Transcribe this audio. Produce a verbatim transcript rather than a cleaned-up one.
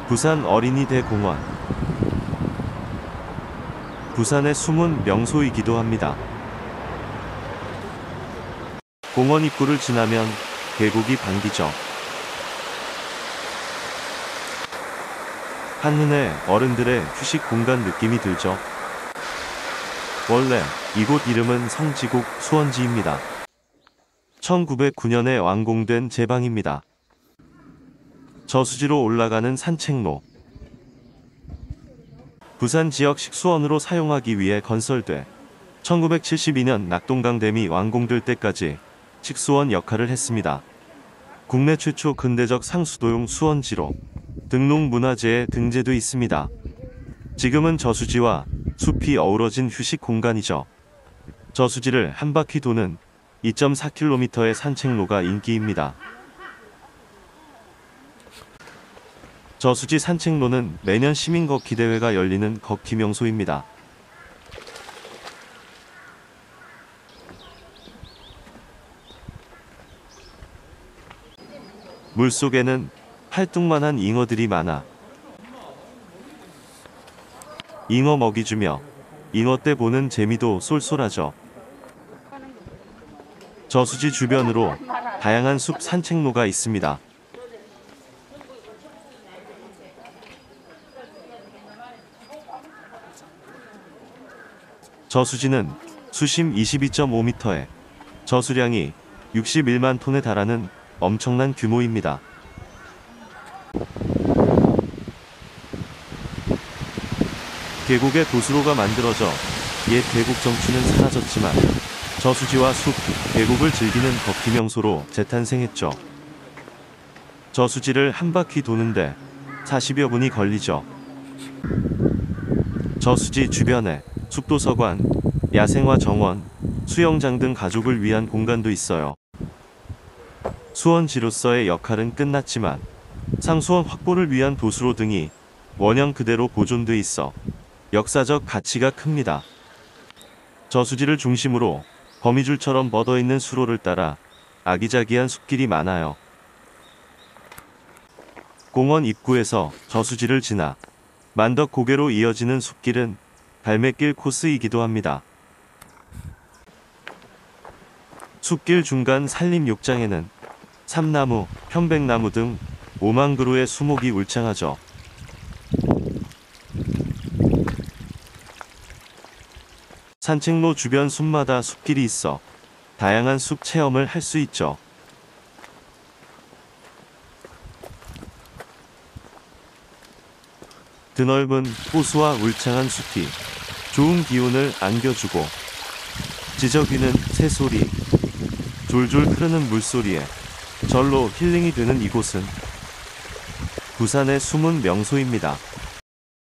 부산 어린이대공원. 부산의 숨은 명소이기도 합니다. 공원 입구를 지나면 계곡이 반기죠. 한눈에 어른들의 휴식 공간 느낌이 들죠. 원래 이곳 이름은 성지국 수원지입니다. 천구백구 년에 완공된 제방입니다. 저수지로 올라가는 산책로. 부산 지역 식수원으로 사용하기 위해 건설돼 천구백칠십이 년 낙동강댐이 완공될 때까지 식수원 역할을 했습니다. 국내 최초 근대적 상수도용 수원지로 등록문화재에 등재돼 있습니다. 지금은 저수지와 숲이 어우러진 휴식 공간이죠. 저수지를 한 바퀴 도는 이 점 사 킬로미터의 산책로가 인기입니다. 저수지 산책로는 매년 시민 걷기 대회가 열리는 걷기 명소입니다. 물속에는 팔뚝만한 잉어들이 많아 잉어 먹이 주며 잉어떼 보는 재미도 쏠쏠하죠. 저수지 주변으로 다양한 숲 산책로가 있습니다. 저수지는 수심 이십이 점 오 미터에 저수량이 육십일만 톤에 달하는 엄청난 규모입니다. 계곡에 도수로가 만들어져 옛 계곡 정취는 사라졌지만 저수지와 숲, 계곡을 즐기는 걷기 명소로 재탄생했죠. 저수지를 한 바퀴 도는데 사십여 분이 걸리죠. 저수지 주변에 숙도서관, 야생화 정원, 수영장 등 가족을 위한 공간도 있어요. 수원지로서의 역할은 끝났지만 상수원 확보를 위한 도수로 등이 원형 그대로 보존돼 있어 역사적 가치가 큽니다. 저수지를 중심으로 거미줄처럼 뻗어있는 수로를 따라 아기자기한 숲길이 많아요. 공원 입구에서 저수지를 지나 만덕 고개로 이어지는 숲길은 갈매길 코스이기도 합니다. 숲길 중간 산림욕장에는 삼나무, 편백나무 등 오만 그루의 수목이 울창하죠. 산책로 주변 숲마다 숲길이 있어 다양한 숲 체험을 할 수 있죠. 드넓은 호수와 울창한 숲이 좋은 기운을 안겨주고 지저귀는 새소리, 졸졸 흐르는 물소리에 절로 힐링이 되는 이곳은 부산의 숨은 명소입니다.